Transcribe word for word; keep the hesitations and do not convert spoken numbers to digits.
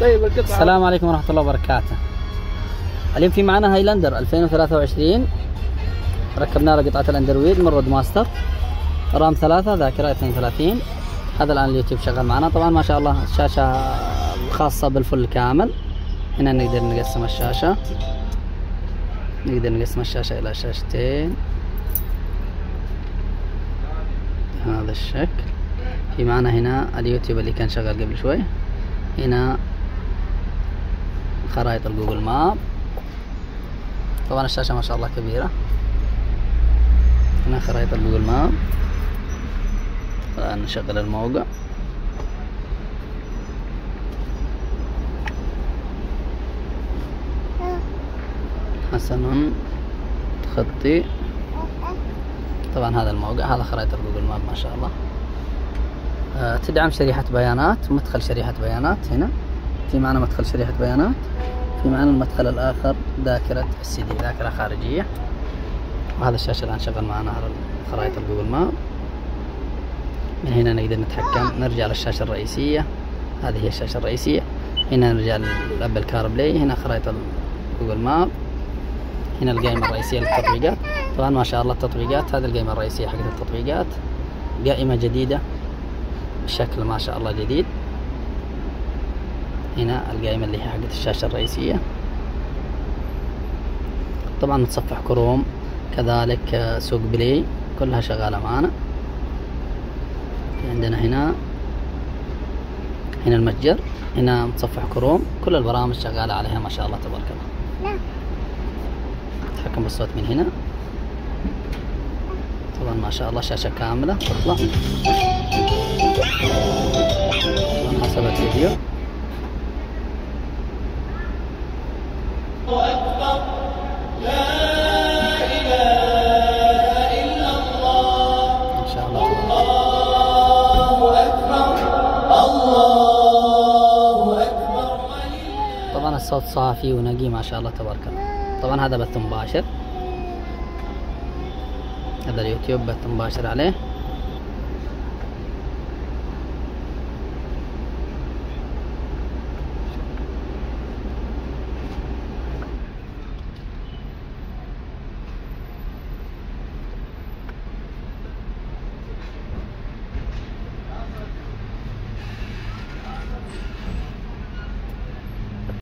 طيب القطعة. السلام عليكم ورحمة الله وبركاته. اليوم في معنا هايلاندر ألفين وثلاثة وعشرين، ركبنا له قطعة الاندرويد من رود ماستر، رام ثلاثة، ذاكرة اثنين وثلاثين. هذا الآن اليوتيوب شغال معنا. طبعا ما شاء الله الشاشة الخاصة بالفل كامل. هنا نقدر نقسم الشاشة، نقدر نقسم الشاشة إلى شاشتين بهذا الشكل. في معنا هنا اليوتيوب اللي كان شغال قبل شوي، هنا خرائط الجوجل ماب. طبعا الشاشة ما شاء الله كبيرة. هنا خرائط الجوجل ماب. الآن نشغل الموقع. حسن تخطي. طبعا هذا الموقع، هذا خرائط الجوجل ماب ما شاء الله. أه تدعم شريحة بيانات، مدخل شريحة بيانات. هنا في معنا مدخل شريحة بيانات. في معنا المدخل الآخر ذاكرة السي دي، ذاكرة خارجية. وهذا الشاشة الآن شغال معنا على خرائط الجوجل ماب. من هنا نقدر نتحكم، نرجع للشاشة الرئيسية. هذه هي الشاشة الرئيسية. هنا نرجع للأبل كار بلاي. هنا خرائط الجوجل ماب. هنا القائمة الرئيسية للتطبيقات. طبعا ما شاء الله التطبيقات، هذه القائمة الرئيسية حقت التطبيقات، قائمة جديدة بشكل ما شاء الله جديد. هنا القائمة اللي هي حقت الشاشة الرئيسية. طبعا متصفح كروم، كذلك سوق بلاي، كلها شغالة معنا. عندنا هنا هنا المتجر، هنا متصفح كروم، كل البرامج شغالة عليها ما شاء الله تبارك الله. نتحكم بالصوت من هنا. طبعا ما شاء الله شاشة كاملة تطلع حسب الفيديو. طبعا الصوت صافي ونقي ما شاء الله تبارك الله. طبعا هذا بث مباشر، هذا اليوتيوب بث مباشر عليه.